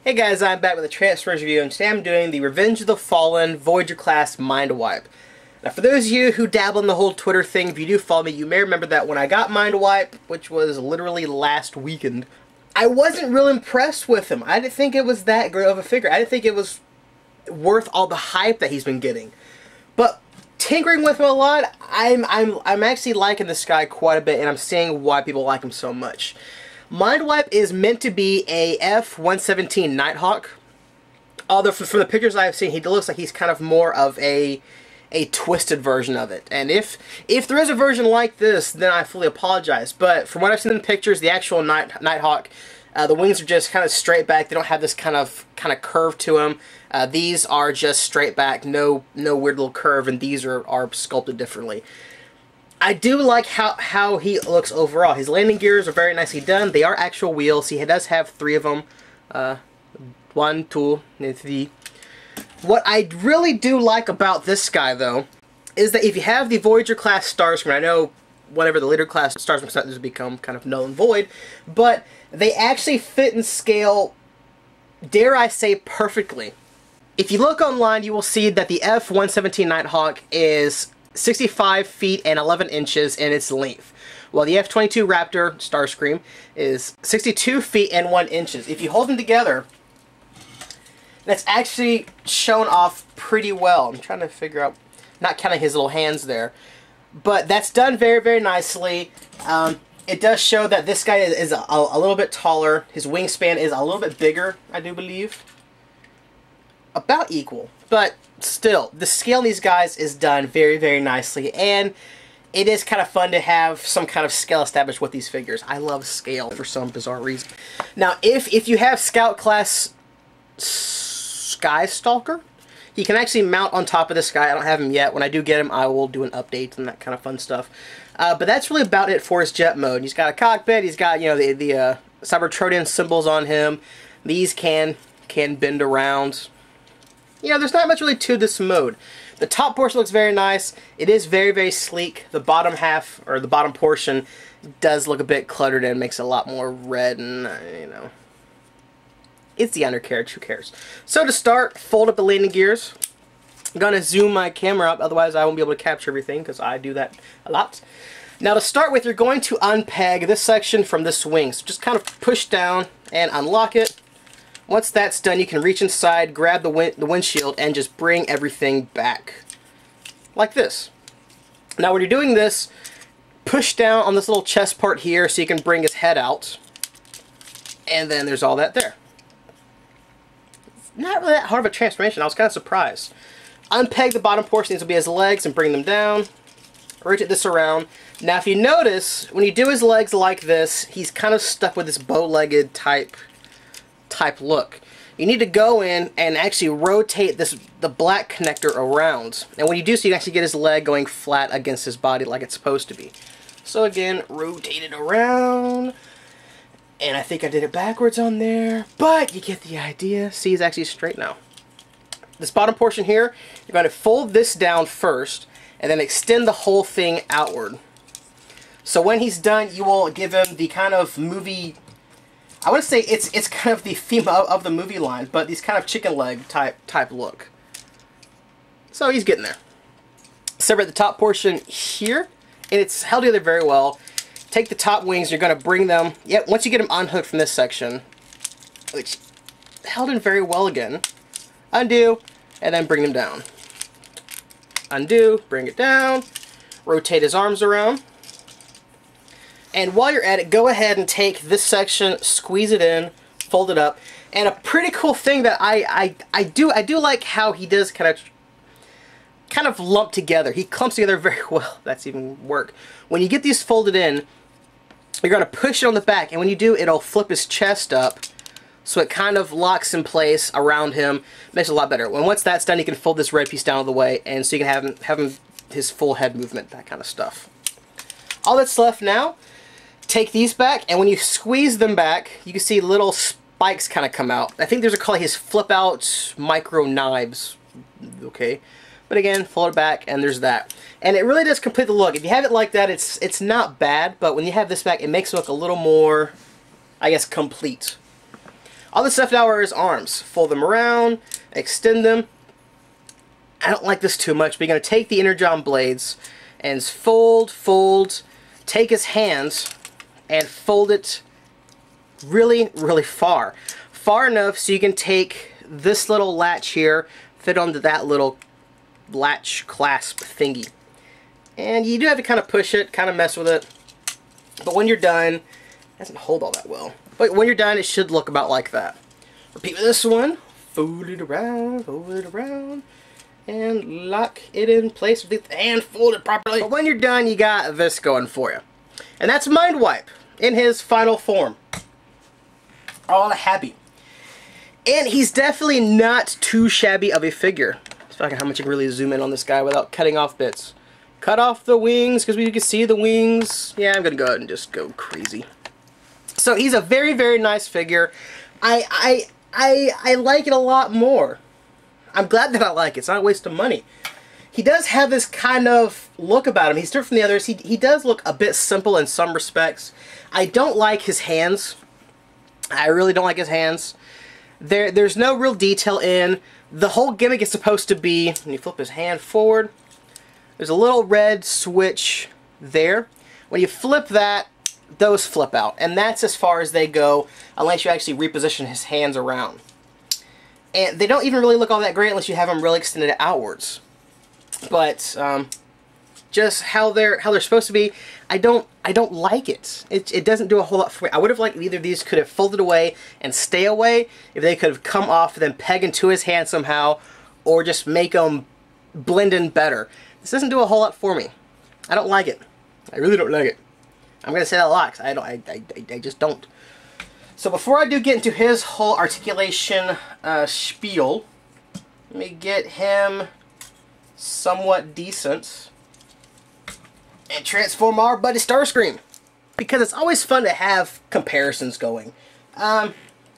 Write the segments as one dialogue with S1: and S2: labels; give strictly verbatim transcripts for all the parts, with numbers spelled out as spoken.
S1: Hey guys, I'm back with a Transformers review, and today I'm doing the Revenge of the Fallen Voyager class Mindwipe. Now for those of you who dabble in the whole Twitter thing, if you do follow me, you may remember that when I got Mindwipe, which was literally last weekend, I wasn't real impressed with him. I didn't think it was that great of a figure. I didn't think it was worth all the hype that he's been getting. But tinkering with him a lot, I'm, I'm, I'm actually liking this guy quite a bit, and I'm seeing why people like him so much. Mindwipe is meant to be a F one seventeen Nighthawk. Although from the pictures I've seen, he looks like he's kind of more of a a twisted version of it. And if if there is a version like this, then I fully apologize. But from what I've seen in the pictures, the actual Night Nighthawk, uh, the wings are just kind of straight back. They don't have this kind of kind of curve to them. Uh, these are just straight back, no no weird little curve, and these are are sculpted differently. I do like how, how he looks overall. His landing gears are very nicely done. They are actual wheels. He does have three of them. Uh, one, two, and three. What I really do like about this guy, though, is that if you have the Voyager class Starscream, I know whenever the later class Starscream starts to become kind of null and void, but they actually fit and scale, dare I say, perfectly. If you look online, you will see that the F one seventeen Nighthawk is sixty-five feet and eleven inches in its length, while the F twenty-two Raptor Starscream is sixty-two feet and one inches. If you hold them together, that's actually shown off pretty well. I'm trying to figure out, not counting his little hands there, but that's done very, very nicely. Um, it does show that this guy is, is a, a little bit taller. His wingspan is a little bit bigger, I do believe. About equal, but still, the scale of these guys is done very, very nicely, and it is kind of fun to have some kind of scale established with these figures. I love scale for some bizarre reason. Now, if, if you have Scout class Skystalker, he can actually mount on top of this guy. I don't have him yet. When I do get him, I will do an update and that kind of fun stuff. Uh, but that's really about it for his jet mode. He's got a cockpit. He's got, you know, the, the uh, Cybertronian symbols on him. These can, can bend around. You know, there's not much really to this mode. The top portion looks very nice. It is very, very sleek. The bottom half, or the bottom portion, does look a bit cluttered and makes it a lot more red and, uh, you know. It's the undercarriage, who cares? So to start, fold up the landing gears. I'm going to zoom my camera up, otherwise I won't be able to capture everything, because I do that a lot. Now to start with, you're going to unpeg this section from this wing. So just kind of push down and unlock it. Once that's done, you can reach inside, grab the, win the windshield, and just bring everything back. Like this. Now when you're doing this, push down on this little chest part here so you can bring his head out. And then there's all that there. It's not really that hard of a transformation. I was kind of surprised. Unpeg the bottom portion. These will be his legs, and bring them down. Rotate this around. Now if you notice, when you do his legs like this, he's kind of stuck with this bow-legged type type look. You need to go in and actually rotate this the black connector around, and when you do so, you can actually get his leg going flat against his body like it's supposed to be. So again, rotate it around, and I think I did it backwards on there, but you get the idea. See, he's actually straight now. This bottom portion here, you're going to fold this down first and then extend the whole thing outward. So when he's done, you will give him the kind of movie, I want to say it's it's kind of the theme of, of the movie line, but these kind of chicken leg type type look. So he's getting there. Separate the top portion here, and it's held together very well. Take the top wings, you're going to bring them, yep, once you get them unhooked from this section, which held in very well again, undo, and then bring them down. Undo, bring it down, rotate his arms around. And while you're at it, go ahead and take this section, squeeze it in, fold it up. And a pretty cool thing that I I, I do I do like how he does kind of kind of lump together. He clumps together very well. That's even work. When you get these folded in, you're going to push it on the back, and when you do, it'll flip his chest up, so it kind of locks in place around him. Makes it a lot better. When once that's done, you can fold this red piece down out of the way, and so you can have him have him his full head movement, that kind of stuff. All that's left now. Take these back, and when you squeeze them back, you can see little spikes kind of come out. I think there's a call his flip out micro knives. Okay, but again, fold it back, and there's that. And it really does complete the look. If you have it like that, it's it's not bad, but when you have this back, it makes it look a little more, I guess, complete. All this stuff now are his arms. Fold them around, extend them. I don't like this too much, but you're going to take the Energon blades and fold, fold, take his hands and fold it really, really far. Far enough so you can take this little latch here, fit onto that little latch clasp thingy. And you do have to kind of push it, kind of mess with it. But when you're done, it doesn't hold all that well. But when you're done, it should look about like that. Repeat with this one. Fold it around, fold it around, and lock it in place with it and fold it properly. But when you're done, you got this going for you. And that's Mindwipe in his final form. All happy. And he's definitely not too shabby of a figure. Let's find out how much you can really zoom in on this guy without cutting off bits. Cut off the wings, because we can see the wings. Yeah, I'm going to go ahead and just go crazy. So he's a very, very nice figure. I, I, I, I like it a lot more. I'm glad that I like it. It's not a waste of money. He does have this kind of look about him. He's different from the others. He, he does look a bit simple in some respects. I don't like his hands. I really don't like his hands. There, there's no real detail in. The whole gimmick is supposed to be, when you flip his hand forward, there's a little red switch there. When you flip that, those flip out. And that's as far as they go, unless you actually reposition his hands around. And they don't even really look all that great unless you have them really extended outwards. But um, just how they're how they're supposed to be, I don't I don't like it. It it doesn't do a whole lot for me. I would have liked if either of these could have folded away and stay away, if they could have come off and then peg into his hand somehow, or just make them blend in better. This doesn't do a whole lot for me. I don't like it. I really don't like it. I'm gonna say that a lot, 'cause I don't. I, I I just don't. So before I do get into his whole articulation uh, spiel, let me get him somewhat decent and transform our buddy Starscream, because it's always fun to have comparisons going. Um,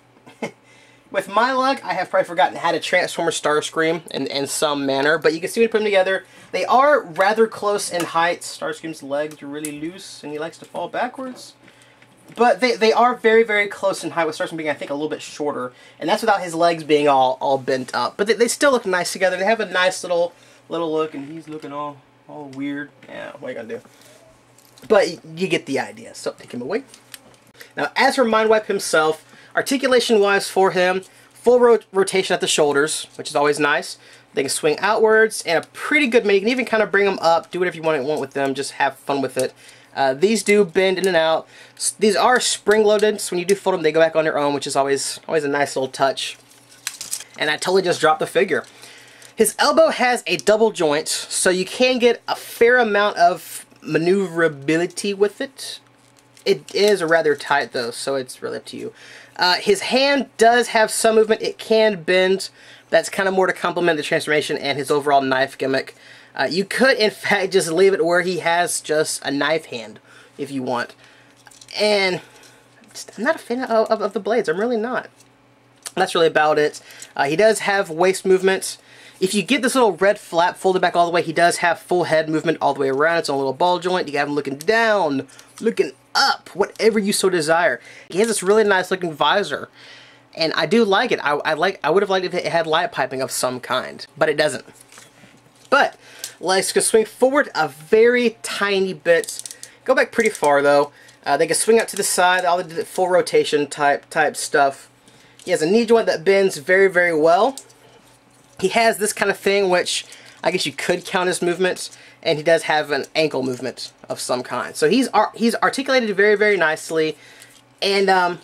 S1: with my luck, I have probably forgotten how to transform a Starscream in, in some manner, but you can see when you put them together, they are rather close in height. Starscream's legs are really loose and he likes to fall backwards. But they, they are very, very close in height, with Starscream being, I think, a little bit shorter. And that's without his legs being all, all bent up. But they, they still look nice together. They have a nice little little look, and he's looking all, all weird. Yeah, what are you going to do? But you get the idea. So, take him away. Now, as for Mindwipe himself, articulation-wise for him, full rot rotation at the shoulders, which is always nice. They can swing outwards, and a pretty good mate. You can even kind of bring them up, do whatever you want, want with them, just have fun with it. Uh, these do bend in and out. These are spring-loaded, so when you do fold them, they go back on their own, which is always always a nice little touch. And I totally just dropped the figure. His elbow has a double joint, so you can get a fair amount of maneuverability with it. It is rather tight, though, so it's really up to you. Uh, his hand does have some movement. It can bend. That's kind of more to complement the transformation and his overall knife gimmick. Uh, you could, in fact, just leave it where he has just a knife hand, if you want. And just, I'm not a fan of, of, of the blades. I'm really not. That's really about it. Uh, he does have waist movement. If you get this little red flap folded back all the way, he does have full head movement all the way around. It's on a little ball joint. You got him looking down, looking up, whatever you so desire. He has this really nice looking visor. And I do like it. I, I like. I would have liked if it had light piping of some kind, but it doesn't. But legs can swing forward a very tiny bit. Go back pretty far though. Uh, they can swing out to the side. All the full rotation type type stuff. He has a knee joint that bends very, very well. He has this kind of thing, which I guess you could count as movements, and he does have an ankle movement of some kind. So he's he's articulated very, very nicely, and um,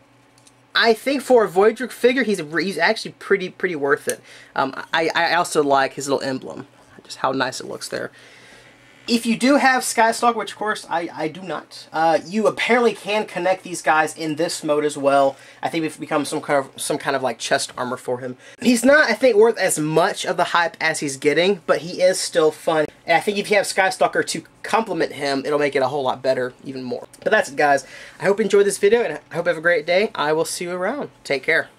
S1: I think for a Voyager figure, he's he's actually pretty pretty worth it. Um, I I also like his little emblem, just how nice it looks there. If you do have Skystalker, which of course I, I do not, uh, you apparently can connect these guys in this mode as well. I think it's become some kind of some kind of like chest armor for him. He's not, I think, worth as much of the hype as he's getting, but he is still fun. And I think if you have Skystalker to complement him, it'll make it a whole lot better, even more. But that's it, guys. I hope you enjoyed this video, and I hope you have a great day. I will see you around. Take care.